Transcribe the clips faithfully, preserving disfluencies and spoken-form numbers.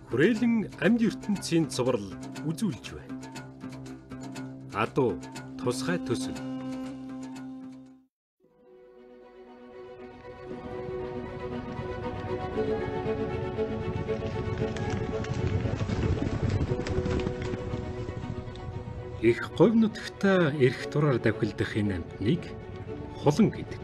Хүрээлэн амьд ертөнцийн цуврал үзүүлж байна. Адуу тусгай төсөл. Их говь нутагта эрх тураар давхилдах энэ амьтныг хулан гэдэг.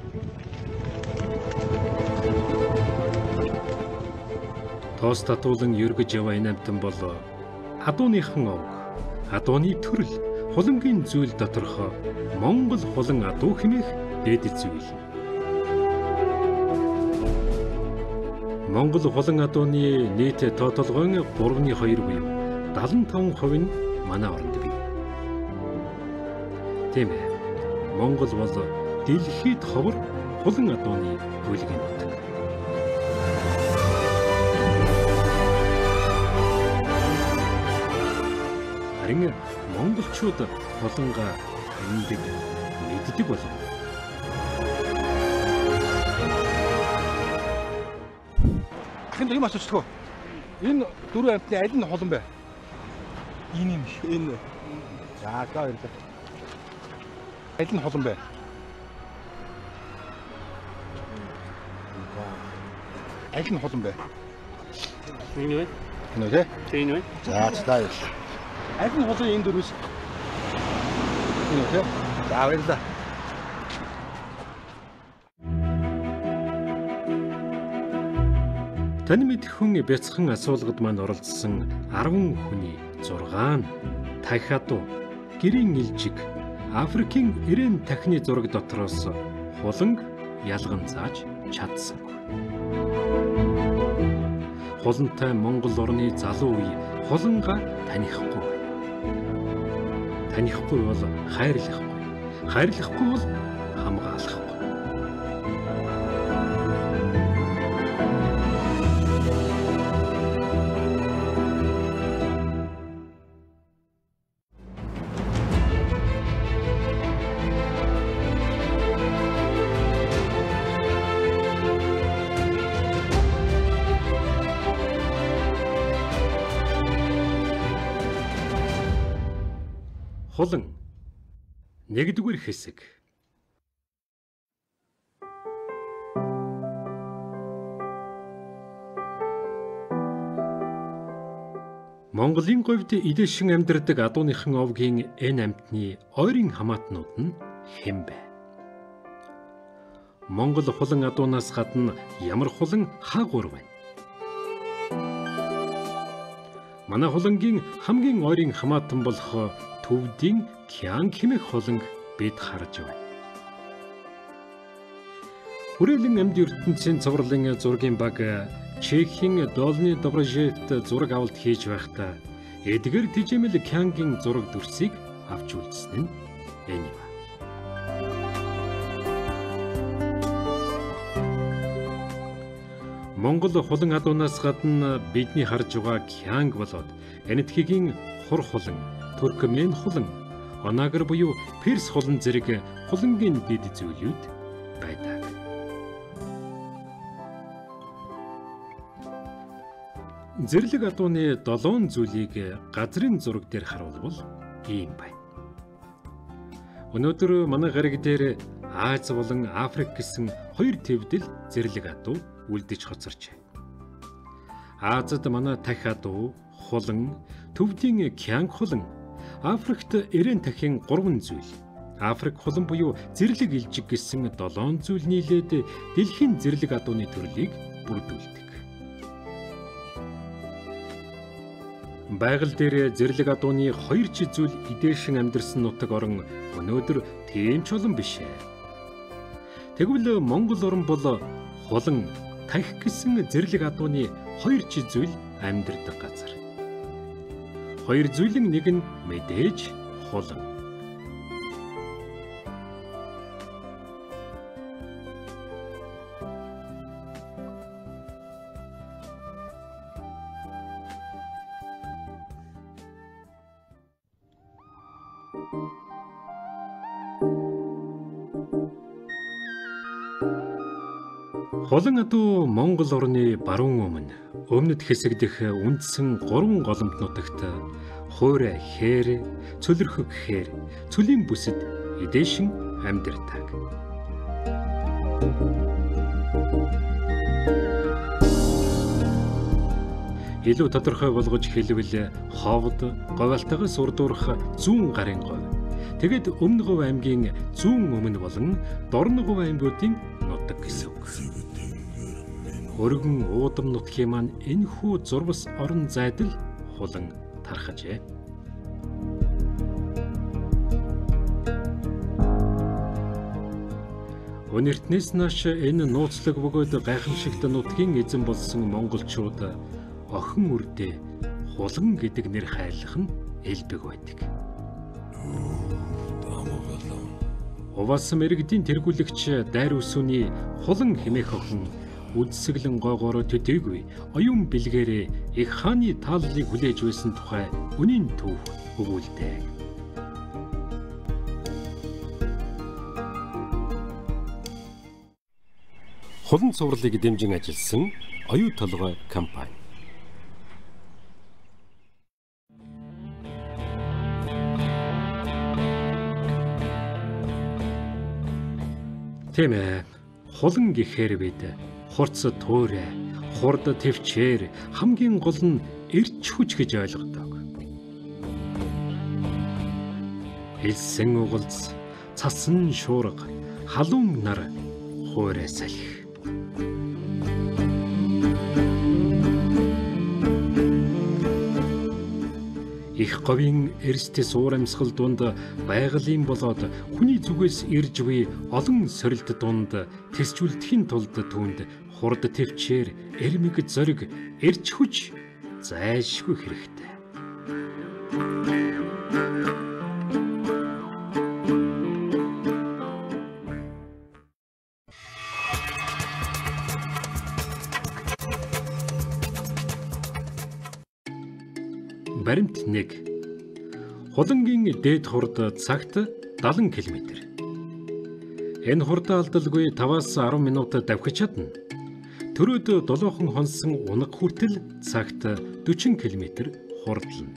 Тоос татуулан ергөж яваа энэ амьтан бол адууныхан овг, адууны төрөл, хулангийн зүйл доторх Монгол хулан адуу хэмээх дэд зүйл. Монгол хулан адууны нийт тоотлогын гурван хоёр буюу дагалан таван хувь нь манай оронд бий. Тийм ээ. Монгол бол дэлхийд ховор хулан адууны хөлгийн нутаг. Харин монголчууд хулангаа таньдаг, мэддэг болов. Энд юм асуучдаг. Энэ дөрвөн амьтны аль нь хулан бэ? Энэ юм шүү. Энэ. За гоо юм. Аль нь хулан бэ? Аль нь хулан бэ? Энэ үү? Энэ үү? Энэ үү? За цаа. Аль нь хулан энэ дөрвөөс? Энэ үү? За баярлалаа. Тань мэдхэн бяцхан асуулгад манд оролцсон арван хүний зургаан тахиадуу гэрийн илжиг Африкийн эрээн тахны зураг дотроос хуланг ялган зааж чадсангүй. Хулантай Монгол орны залуу үе хуланга танихгүй. Танихгүй бол хайрлахгүй. Хайрлахгүй бол хамгаалахгүй. Хулан нэгдүгээр хэсэг. Монголын говьд идэлшин амьдардаг адууныхан овгийн энэ амьтны ойрын хамаатнууд нь хэн бэ? Монгол хулан адуунаас гадна ямар хулан хаагур байна? Манай хулангийн хамгийн ойрын хамаатан болох Төвдийн Кянг хэмээх хуланг бид харж байна. Хүрээлэн амьд ертөнцийн цувралын зургийн баг Чехийн Долны Доброжевт зураг авалт хийж байхдаа эдгээр тижэмэл Кянгийн зураг дүрсийг авч үлдсэн нь энэ юм. Монгол хулан адуунаас гадна бидний харж байгаа Кянг болоод Энэтхэгийн хур хулан, Туркмен хулан, Онагар буюу Перс хулан зэрэг хулангийн дэд зүйлүүд байдаг. Зэрлэг адууны долоон зүйлийг газрын зураг дээр харуулбал ийм байна. Өнөөдөр манай гариг дээр Аз болон Африк гэсэн хоёр төвдөл зэрлэг адуу үлдэж хоцорч байна. Азад манай тахи адуу, хулан, Төвдийн Кянг хулан, Африкт эрээн тахин гурван зүйл. Африк хулан буюу зэрлэг илжиг гэсэн долоон зүйл нийлээд дэлхийн зэрлэг адууны төрлийг бүрдүүлдэг. Байгаль дээр зэрлэг адууны хоёр ч зүйл идээшин амьдарсан нутаг орон өнөөдөр тийм ч олон биш ээ. Тэгвэл Монгол орн бол хулан, тахи гэсэн зэрлэг адууны хоёр ч зүйл амьдардаг газар. Хоёр зүйлийн нэг нь мэдээж хулан. Хулан адуу Монгол орны баруун өмнө өмнөд хэсэг дэх үндсэн гурван голомт нутагт хуурай хээр, цөлөрхөг хээр, цөлийн бүсэд эдээшин амьдардаг. Илүү тодорхой болгож хэлбэл ховд, говьалтайгаас урдуурах зүүн гарын говь. Тэгэд өмнө говь аймгийн зүүн өмнө болон дорн говь аймгуудын нутаг гэсэн үг. Өргөн уудам нутгийн маань энэхүү зурвас орон зайдал хулан тархажээ. Өнөртнээс нааш энэ нууцлаг бөгөөд гайхамшигт нутгийн эзэн болсон монголчууд охин үрдээ хулан гэдэг нэр хайрлах нь элбэг байдаг. Уваас мэрэгдийн тэргүүлэгч дайр үсүний хулан хэмээх охин үдсэглэн гоогоор төдийгүй оюун бэлгээрээ их хааны тааллыг хүлээж байсан тухай үнийн төв өгүүлдэг. Хулан цувралыг дэмжин ажилласан оюу толгой компани. Тийм ээ. Хулан гэхээр бид хурц туурай, хурд төвчээр хамгийн гол нь эрч хүч гэж ойлгодог. Элсэн угалц, цасан шуурга, халуун нар хуурай салхи. Их говийн эрсдэс уур амьсгал дунд байгалийн болоод хүний зүгээс ирж буй олон сорилт дунд тэсжүүлдэхийн тулд түүнд хурд төвчээр эрмэг зориг эрч хүч зайлшгүй хэрэгтэй. Баримт нэг. Хулангийн дээд хурд цагт далайн километр. Энэ хурд алдалгүй таваас арван минут давхиж чадна. Төрөөд долоохон хонсон унаг хүртэл цагт дөрвөн километр хурдлана.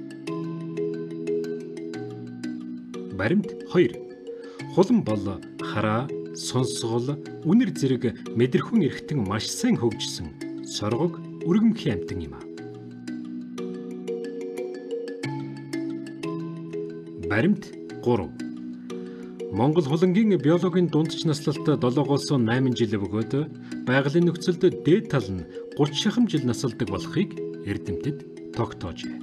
Баримт хоёр. Хулан бол хараа, сонсгол, үнэр зэрэг мэдрэхүн эрхтэн маш сайн хөгжсөн соргог өргөмхийн амьтан юм а. Баримт гурав. Монгол хулангийн биологийн дундч наслалт долоогоос найман жил бөгөөд байгалийн нөхцөлд дээд тал нь гурван шахам жил насалдаг болохыг эрдэмтэд тогтоожээ.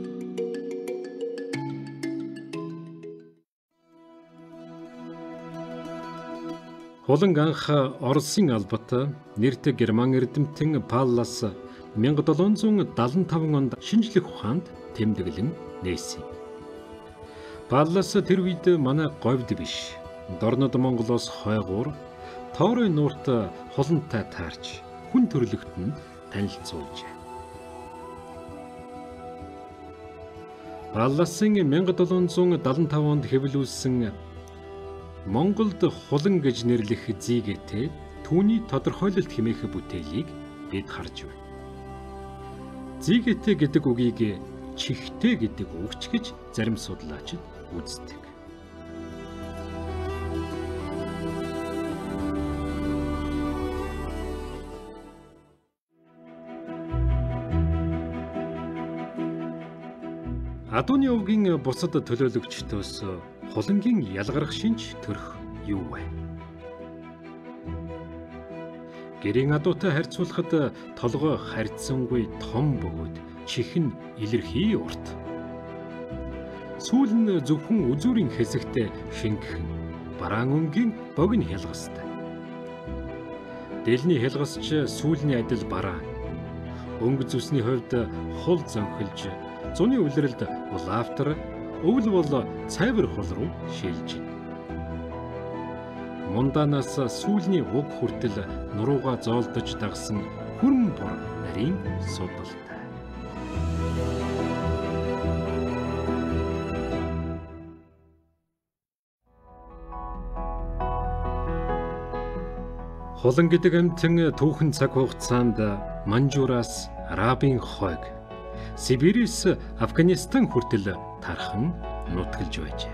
Хуланг анх Оросын албат нэрт герман эрдэмтэн Паллас мянга долоон зуун даалан таван онд шинжлэх ухаанд тэмдэглэн нээсэн. Паллас тэр үед манай говьд биш, дорнод Монголоос хойгуур тоорой нуурт хулантай таарч хүн төрлөختөнд танилцуулжээ. Палласын мянга долоон зуун даалан таван онд хэвлүүлсэн Монголд хулан гэж нэрлэх зийгээтэй түүний тодорхойлолт хэмээх бүтээлийг бид харж байна. Зийгээтэй гэдэг үгийг чихтэй гэдэг үгч гэж зарим судлаачид үздэг. Адууны өвгийн бусад төлөөлөгчдөөс хулангийн ялгарх шинж төрх юу вэ? Гэрийн адуутай харьцуулахад толгой харьцсангүй том бөгөөд чих нь илэрхий урт. Сүүл нь зөвхөн үзүүрийн хэсэгтээ шингэхэн бараан өнгийн богино хялгастай. Дэлний хялгасч сүүлний адил бараан. Өнгө зүсний хувьд хул зөнхөлж, зуны үлрэлд улаавтар, өвөл бол цайвар хул руу шилжиж. Мундаанаас сүүлний уг хүртэл нурууга зоолдож дагсан хүрэн бор нарийн судалтай. Хулан гэдэг амьтан түүхэн цаг хугацаанд Манжуураас Арабын хойг, Сибирээс Афганистан хүртэл тархан нутгалж байжээ.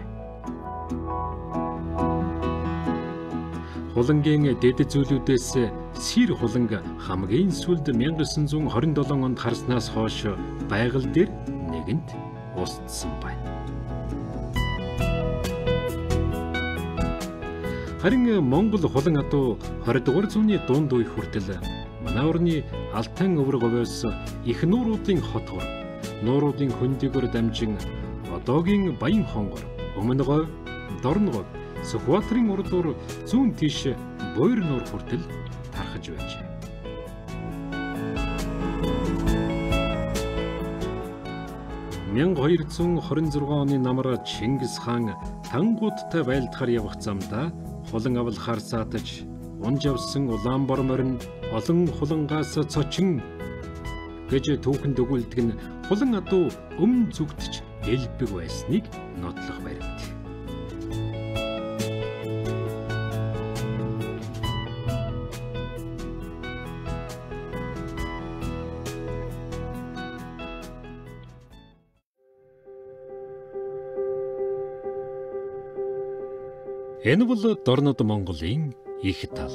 Хулангийн дэд зүйлүүдээс Сир хуланг хамгийн сүүлд мянга девять жүз двадцать седем онд харснаас хойш байгаль дээр нэгэнт устсан байна. Харин Монгол хулан адуу двадцать дугаар зууны дунд үе хүртэл манай орны Алтан өвөр говьоос их нууруудын хотгор, нууруудын хөндөгөр дамжин одоогийн Баян хонгор, Өмнө говь, Дорн говь, Сүхбаатарын урдуур зүүн тийш Буйр нуур хүртэл тархаж байжээ. мянга хоёр зуун хорин зургаан оны намар Чингис хаан тангуудтай байлдахаар явах замдаа хулан авлахаар саатаж унж явсан Улаанбор морин олон хулангаас цочин гэж түүхэнд өгүүлдэг нь хулан адуу өмнө зүгтж элбэг байсныг нотлох баримт. Энэ бол Дорнод Монголын их тал.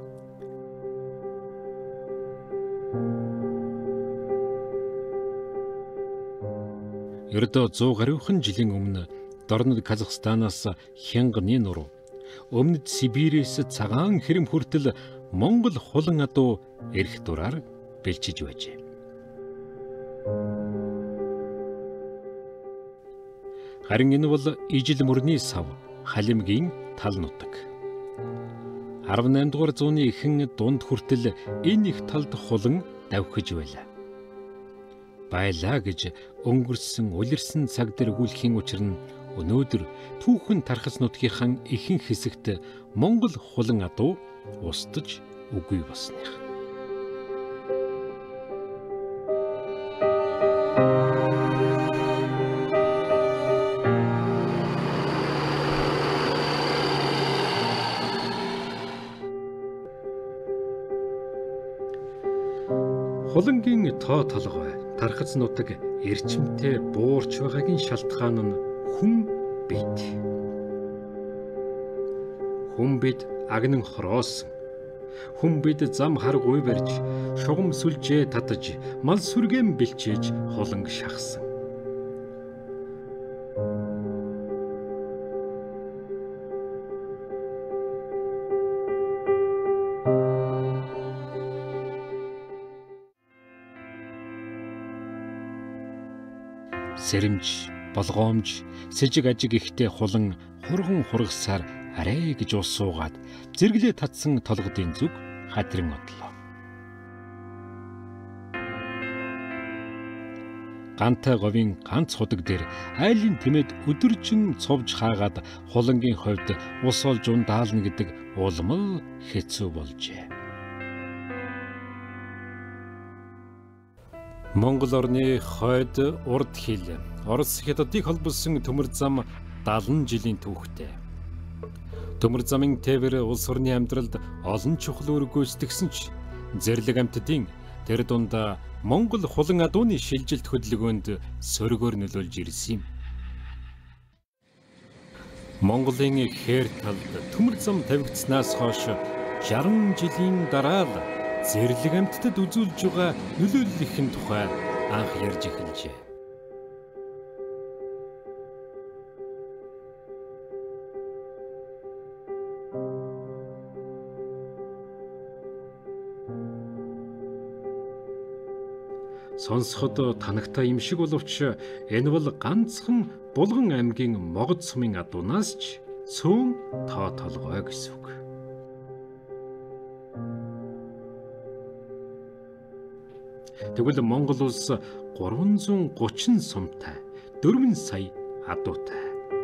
Ердөө зуун гаруйхан жилийн өмнө Дорнод Казахстанаас Хянганы нуруу, өмнөд Сибирээс цагаан хэрэм хүртэл Монгол хулан адуу эрх дураар бэлчиж байжээ. Харин энэ бол ижил мөрний сав, Халимгийн тал нутаг. арван дугаар зууны ихэнх дунд хүртэл энэ их талд хулан давхиж байлаа. Байлаа гэж өнгөрсөн улирсан цаг дээр өгүүлэхийн учир нь өнөөдөр түүхэн тархас нутгийнхаа ихэнх хэсэгт Монгол хулан адуу устж үгүй болсных. Хулангийн тоо толгой тархац нутаг эрчимтэй буурч байгаагийн шалтгаан нь хүн бит. Хүн бит агнан хороосон. Хүн бит зам харгуй барьж, шугам сүлжээ татаж, мал сүргэн бэлчээж хуланг шахсан. Сэрэмж, болгоомж, сэжиг ажиг ихтэй хулан хурган хургасаар арай гэж ус суугаад зэрэглээ татсан толгодын зүг хатрин одлоо. Гантай говийн ганц худаг дээр айлын тэмээд өдөржин цовж хаагаад хулангийн хувьд ус олж ундаална гэдэг улмал хэцүү болжээ. Монгол орны хойд урд хил Орос хятадыг холбосон төмөр зам дагалан жилийн түүхтэй. Төмөр замын тээвэр улс орны амьдралд олон чухал үүрэг гүйцэтгсэн ч зэрлэг амьтдын тэр дундаа Монгол хулан адууны шилжилт хөдөлгөөнд сөргөөр нөлөөлж ирсэн юм. Монголын хээр талд төмөр зам тавигдсанаас хойш шаран жилийн дараа л зэрлэг амьтдад үзүүлж байгаа нөлөөллөхийн тухай анх ярьж эхэлжээ. Сонсоход танагтай юм шиг боловч энэ бол ганцхан Булган аймгийн Могод сумын адуунаас ч цөөн тоо толгой гэсэн үг. Тэгвэл Монгол улс гурван зуун гучин сумтай, дөрвөн сая адуутай.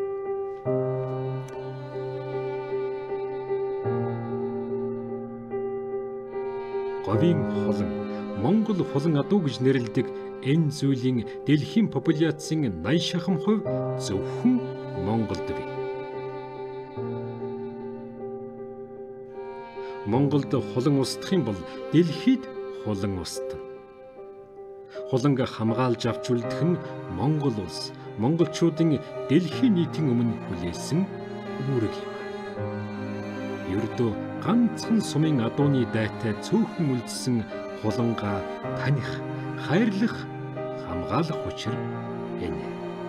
Говийн хулан, Монгол хулан адуу гэж нэрлэдэг энэ зүйлийн дэлхийн популяцийн наян шахам хувь зөвхөн Монголд бий. Монголд хулан устдах юм бол дэлхийд хулан устдана. Хуланг хамгаалж авч үлдэх нь Монгол улс, монголчуудын дэлхийн нийтийн өмнө хүлээсэн үүрэг юм. Ердөө ганцхан сумын адууны дайтай цөөхөн үлдсэн хулангаа таних, хайрлах, хамгаалах учир энэ.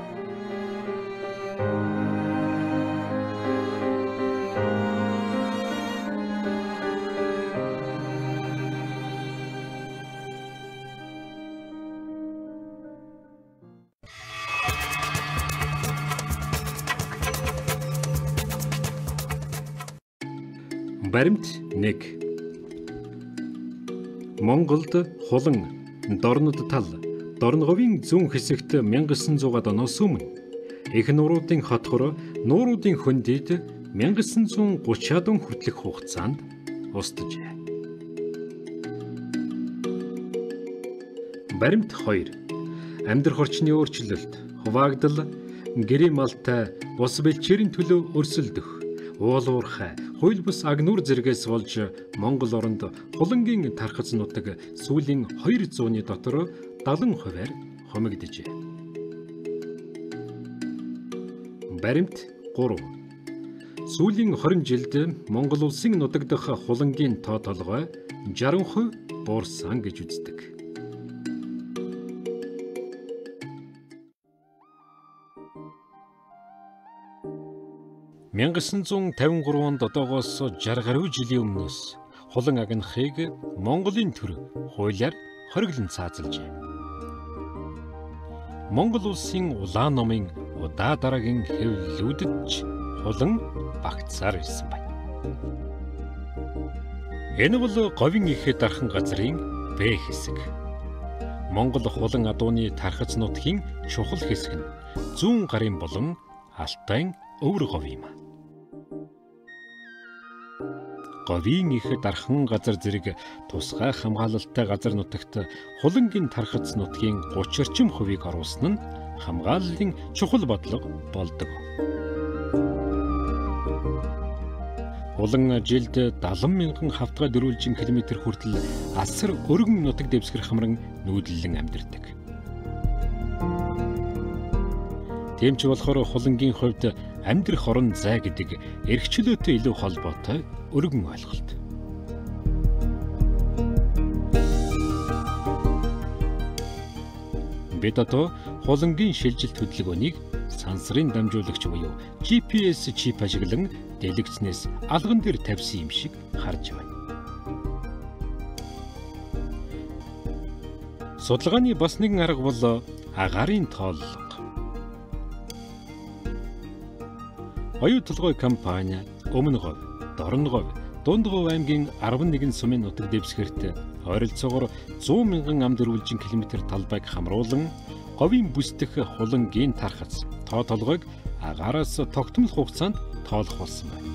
Баримт нэг. Монголд хулан, дорнод тал, дорнговын зүүн хэсэгт мянга девятьсот оноос өмнө их нууруудын хотхор нууруудын хөндөд мянга девятьсот гуравчаад он хүртэлх хугацаанд устжээ. Баримт хоёр. Амьдрах орчны өөрчлөлт, хуваагдал, гэрээ малтай, бус бэлчээрийн төлөө өрсөлдөх, уул уурхай, хууль бус аг нүр зэрэгээс болж Монгол оронд хулангийн тархац нутаг сүүлийн хоёр зууны дотор дагалан хувиар хомигджээ. Баримт гурав. Сүүлийн хорин жилд Монгол улсын нутагдах хулангийн тоо толгой шаран хувь буурсан гэж үздэг. мянга девятьсот тавин гурав онд одоогоос шарх гаруй жилийн өмнөөс хулан агнахыг Монголын төр хуулиар хориглон цаазалжээ. Монгол улсын улаан номын удаа дараагийн хэвлэлүүдэд ч хулан багтсаар ирсэн байна. Энэ бол говийн их дархан газрын Б хэсэг. Монгол хулан адууны тархац нутгийн чухал хэсэг нь зүүн гарын болон Алтай өвөр говь юм. Говийн их дархан газар зэрэг тусгай хамгаалалтай газар нутагт хулангийн тархац нутгийн гуравч орчим хувийг оруулсан нь хамгааллын чухал бодлого болдог. Хулан жилд далайн мянган хавтгай дөрвөлжин километр хүртэл асар өргөн нутаг дэвсгэр хамран нүүдлэн амьдардаг. Тэмч болохоор хулангийн хувьд амьдрах орон зай гэдэг эрхчлөөтэй илүү холбоотой өргөн ойлголт. Бид одоо хулангийн шилжилт хөдөлгөөнийг сансрын дамжуулагч буюу G P S чип ажиглан дэлгэцнээс алган дээр тавьсан юм шиг харж байна. Судалгааны бас нэгэн арга бол агарын тооллого. Оюу толгой компани Өмнө говь, Дорн говь, Дунд говь аймгийн арван нэгэн сумын нутаг дэвсгэрт ойролцоогоор зуун мянган ам дөрвөлжин километр талбайг хамруулан говийн бүсдэх хулангийн тархац тоо толгойг агаараас тогтмол хугацаанд тоолох болсон байна.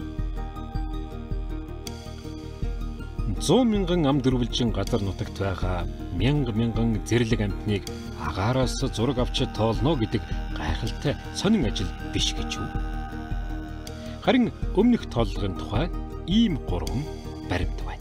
зуун мянган ам дөрвөлжин газар нутагт байгаа мянга мянган зэрлэг амьтныг агаараас зураг авч тоолно гэдэг гайхалтай сонин ажил биш гэж үү? Харин өмнөх тооллогын тухай ийм гурван баримт байна.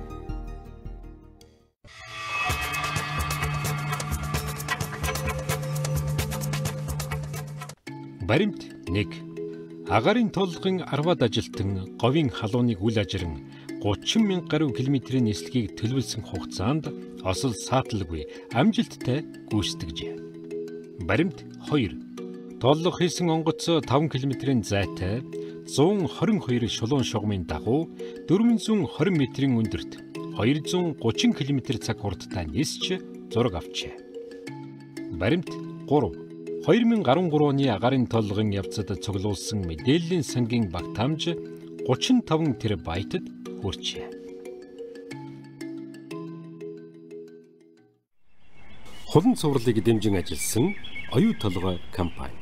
Баримт нэг. Агарын тооллогын арваад ажилтан говийн халууныг үл ажиран гучин мянга гаруй километрийн нислэгийг төлөвлөсөн хугацаанд осол сааталгүй амжилттай гүйцэтгэжээ. Баримт хоёр. Тооллого хийсэн онгоц таван километрийн зайтай зуун хорин хоёр шулуун шугамын дагуу дөрвөн зуун хорин метрийн өндөрт хоёр зуун гучин километр цаг хурдтай нисч зураг авчээ. Баримт гурав. хоёр мянга арван гурав оны агарын тооллогын явцад цуглуулсан мэдээллийн сангийн багтаамж гучин таван терабайтад хүрчээ. Хулан цувралыг дэмжин ажилласан оюу толгой компани.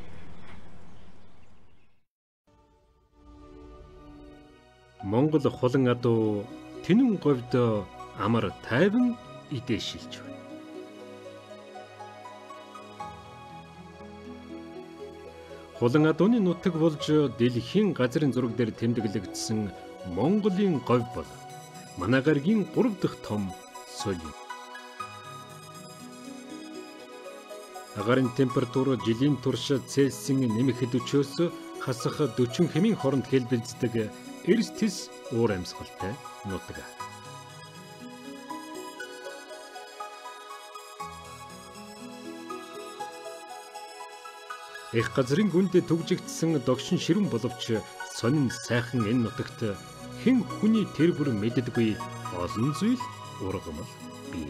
Монгол хулан адуу тэнэн говьд амар тайван идээшилж байна. Хулан адууны нутаг болж дэлхийн газрын зураг дээр тэмдэглэгдсэн Монголын говь бол манай гаригийн гурав дахь том соль юм. Агарын температур жилийн турш Цельсийн нэмэхэд өчөөс хасах дөрвөн хэмийн хооронд хэлбэлцдэг эрс тис уур амьсгалтай нутаг. Их газрын гүнд төгжигдсэн догшин ширэн боловч сонин сайхан энэ нутагт хэн хүний тэр бүр мэддэггүй олон зүйл ургамал бий.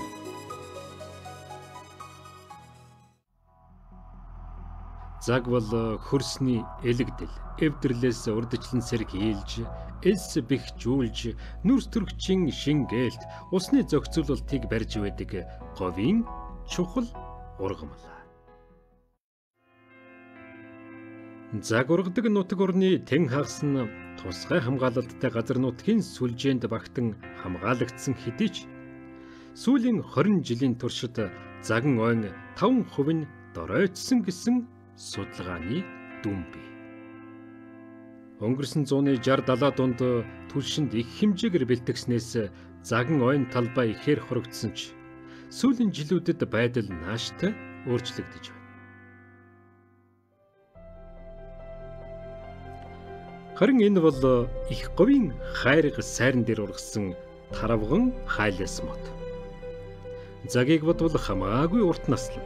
Заг бол хөрсний элэгдэл, эвдэрлээс урдчлан сэрг хийлж, элс бэхжүүлж, нүрс төрөгчийн шингээлт, усны зохицуулалтыг барьж байдаг говийн чухал ургамал. Заг ургадаг нутаг орны тэн хагас нь тусгай хамгаалалттай газар нутгийн сүлжээнд багтан хамгаалагдсан хэдий ч сүүлийн хорин жилийн туршид заган ойн таван хувь нь доройтсон гэсэн судалгааны дүн бий. Өнгөрсөн зууны шарх далаа дунд түлшинд их хэмжээгээр бэлтгэснээс заган ойн талбай ихээр хорогдсон ч сүүлийн жилүүдэд байдал нааштай өөрчлөгдөж байна. Харин энэ бол их говийн хайрга сайран дээр ургасан таравган хайлас мод. Загийг бодвол хамаагүй урт наслан.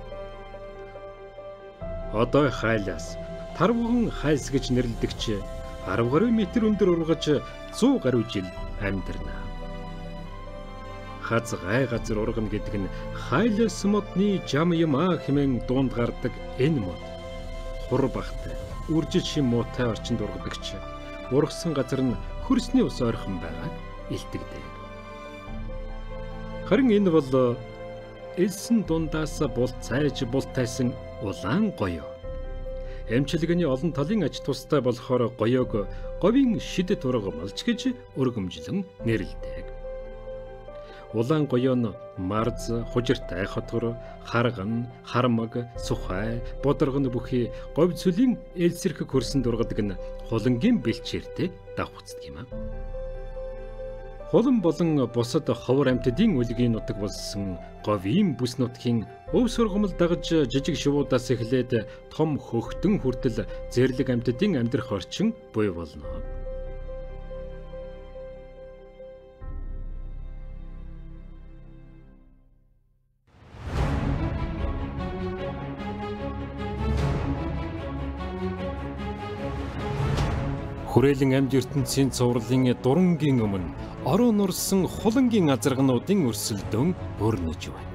Одоо хайлас таравган хайлс гэж нэрлэдэгч арав гаруй метр өндөр ургаж зуун гаруй жил амьдарна. Хаз гай газар ургана гэдэг нь хайлас модны жам юм аа хэмээн дуунд гардаг энэ мод. Хур багтай, үржил шим муутай орчинд ургадагч ургасан газар нь хөрсний ус ойрхон байгааг илтгэдэг. Харин энэ бол элсэн дундаас бул цайж бул тайсан улаан гоёо. Эмчилгээний олон талын аж тустай болохоор гоёог говийн шидэт ургамалч гэж өргөмжлөн нэрлэдэг. Улаан гоёо нь марз, хужиртай хотгор, харган, хармаг, сухай, бодрогон бүхий говь цөлийн элсэрх хөрсөнд ургадаг нь хулангийн бэлчээртэй давхцдаг юм аа. Хулан болон бусад ховор амьтдын үлгийн нутаг болсон говийн бүс нутгийн өв сургамал дагаж жижиг шивуудаас эхлээд том хөхтөн хүртэл зэрлэг амьтдын амьдрах орчин буй болно. Хүрээлэн амьд ертөнцийн цувралын дурангийн өмнө орон нурсан хулангийн азаргнуудын өрсөлдөөн өрнөж байна.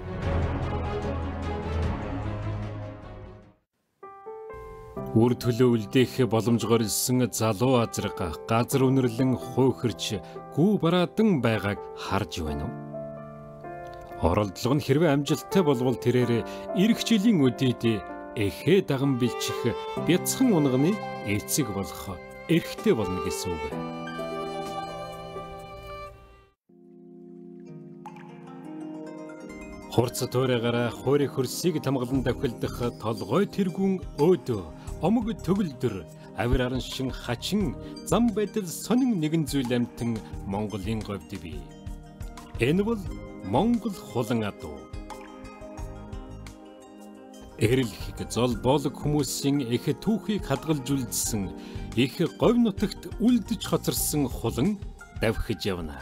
Үр төлөө үлдээх боломжгоор илсэн залуу азраг газар үнэрлэн хуйхирч гүү бараадан байгааг харж байна уу? Оролдлого нь хэрвээ амжилттай болвол тэрээр эх жилийн үдийд эхээ даган бэлчих бяцхан унганы эцэг болох эрхтэй болно гэсэн үг. Хурц туурайгаараа хуурь хөрсийг тамгалан давхилдах толгой тэргүүн өөдөө омог төгөлдөр авир араншин хачин зам байдал сонин нэгэн зүйл амтан Монголын говьд бий. Энэ бол Монгол хулан адуу. Эрлэх зол боолог хүмүүсийн их түүхийг хадгалж үлдсэн их говь нутагт үлдэж хоцорсон хулан давхиж явна.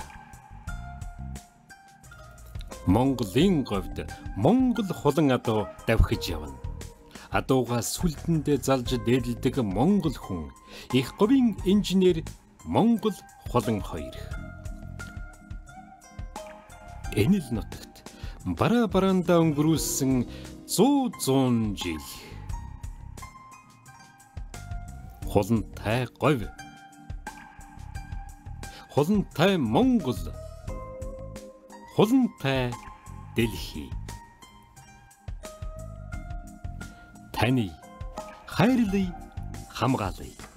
Монголын говьд Монгол хулан адуу давхиж явна. Адуугаа сүлдэндээ залж дээдэлдэг Монгол хүн, их говийн инженер Монгол хулан хоёр. Энэ л нутагт бараа бараандаа өнгөрүүлсэн зуу зуун жил. Хулантай говь. Хулантай Монгол. Хулантай Дэлхий. Таны хайрлая, хамгаалъя.